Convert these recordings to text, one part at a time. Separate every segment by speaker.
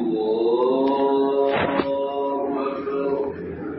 Speaker 1: الله أكبر.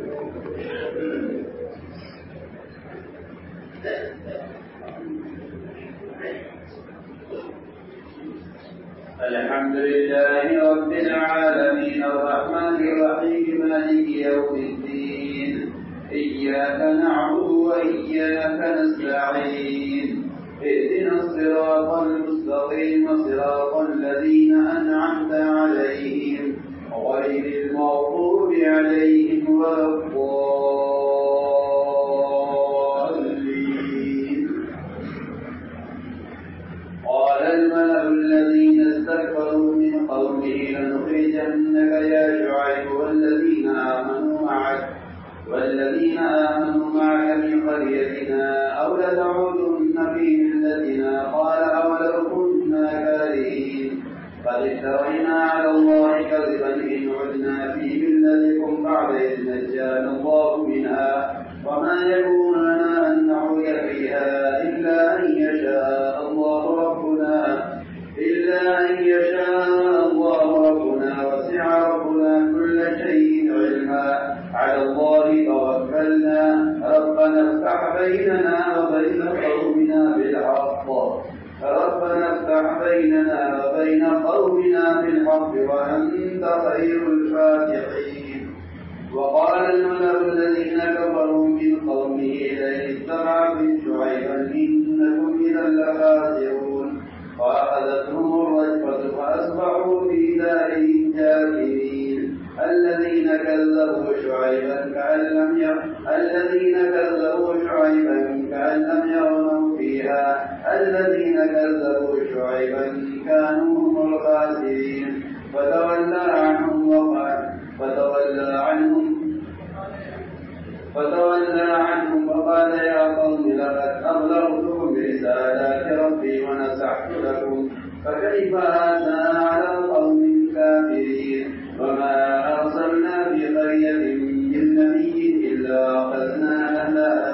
Speaker 1: الحمد لله رب العالمين الرحمن الرحيم مالك يوم الدين إياك نعبد وإياك نستعين اهدنا الصراط المستقيم صراط الذين أنعمت عليهم غير المغضوب عليهم ولا الضالين. قال الملأ الذين استكبروا من قومه لنخرجنك يا شعيب والذين آمنوا معك من قريتنا أو لتعودن في ملتنا. قال أولو كنا كارهين قد افترينا على الله كذبا إن عدنا في ملتكم بعد إذ نجانا الله منها وما يكون لنا أن نعود فيها إلا أن يشاء الله ربنا وسع ربنا كل شيء علما على الله توكلنا ربنا افتح بيننا وبين قومنا بالحق وأنت خير الفاتحين. وقال الملأ الذين كفروا من قومه لئن اتبعتم شعيبا إنكم إذا لخاسرون. فأخذتهم الرجفة فأصبحوا في دارهم جاثمين. الذين كذبوا شعيبا كأن لم يغنوا فيها الذين كذبوا شعيبا كانوا هم الخاسرين. فتولى عنهم وقال يا قوم لقد أبلغتكم برسالات ربي ونصحت لكم فكيف آسى على قوم كافرين. وما أرسلنا في قرية من نبي إلا أخذنا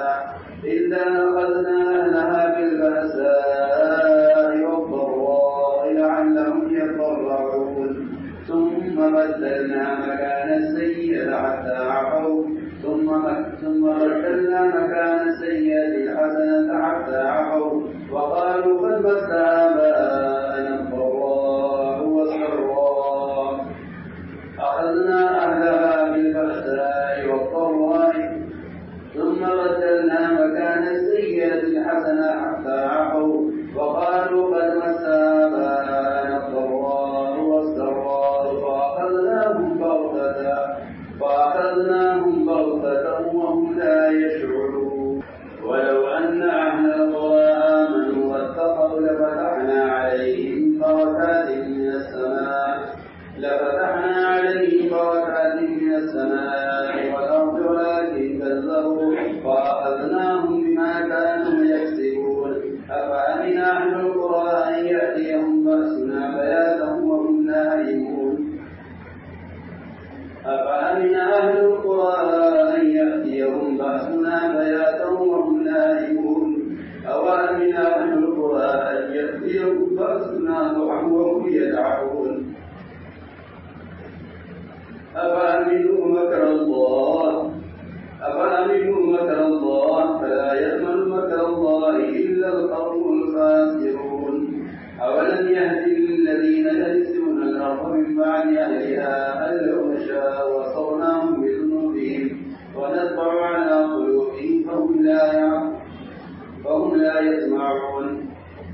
Speaker 1: أهلها بالبأساء والضراء لعلهم يضرعون. ثم بدلنا مكان السيئة الحسنة حتى عفوا وقالوا قد مس آباءنا الضراء والسراء أخذنا أهلها بالبأساء والضراء ثم بدلنا مكان السيئة الحسنة حتى عفوا وقالوا قد مس آباءنا الضراء والسراء فأخذناهم بغتة وهم لا يشعرون. ولو أن أهل القرى آمنوا واتقوا لفتحنا عليهم بركات من السماء والأرض ولكن كذبوا فأخذناهم بما كانوا يكسبون. أفأمن أهل القرى أن يأتيهم بأسنا بياتا وهم نائمون أوأمن أهل القرى أن يأتيهم بأسنا ضحى وهم يلعبون. أفأمنوا مكر الله فلا يأمن مكر الله إلا القوم الخاسرون. أولم يهد للذين يرثون الأرض من بعد أهلها أن لو نشاء وصرناهم بذنوبهم ونطبع على قلوبهم فهم لا يسمعون.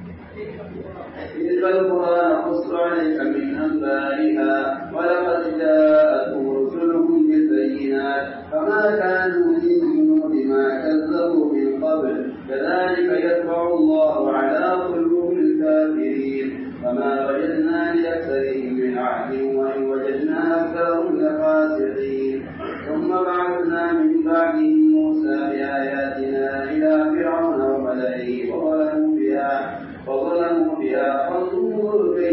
Speaker 1: تلك القرى نقص عليك من أنبائها ولقد جاءتهم رسلهم بالبينات فما كانوا ليؤمنوا بما كذبوا من قبل كذلك يطبع الله على قلوب الكافرين. فما وجدنا لأكثرهم من عهد وإن وجدنا أكثرهم لفاسقين. ثم بعثنا من بعدهم موسى بآياتنا إلى فرعون وملئه فظلموا بها فانظر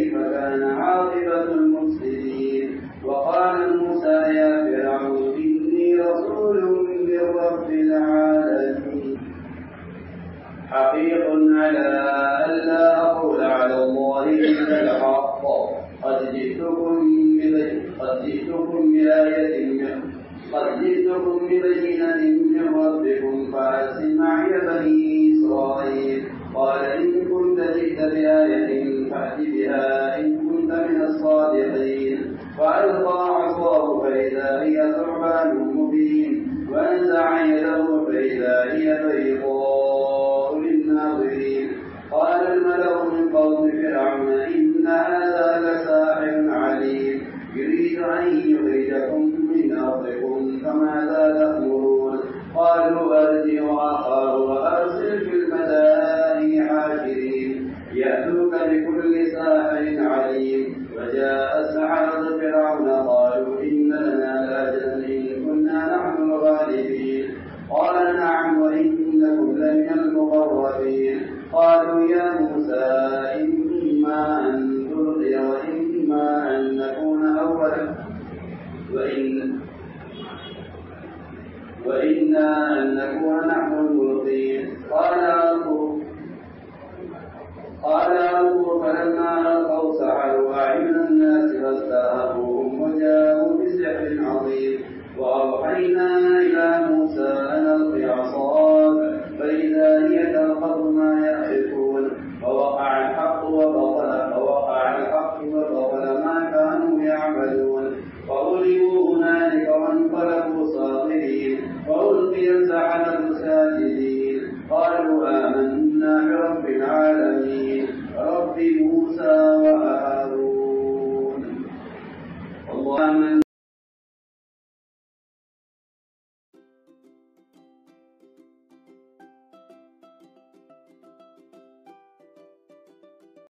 Speaker 1: قد جئتكم ببينة من ربكم فأرسل معي بني إسرائيل. قال إن كنت جئت بآية فأت بها إن كنت من الصادقين. فألقى عصاه فإذا هي ثعبان مبين ونزع يده فإذا هي بيضاء للناظرين. قال الملأ من قوم فرعون إن هذا لساحر عليم يريد أن يخرجكم من أرضكم فماذا تأمرون. قالوا أرجع أخاه وأرسل في المدائن حاشرين يأتوك بكل ساحر عليم. وجاء السحرة فرعون قالوا إن لنا لأجرا إن كنا نحن الغالبين. قال نعم وإنكم لمن المقربين. قالوا يا موسى إما أن تلقي وإما أن نكون وإنا أن نكون نحن الملقين. قال ألقوا فلما ألقوا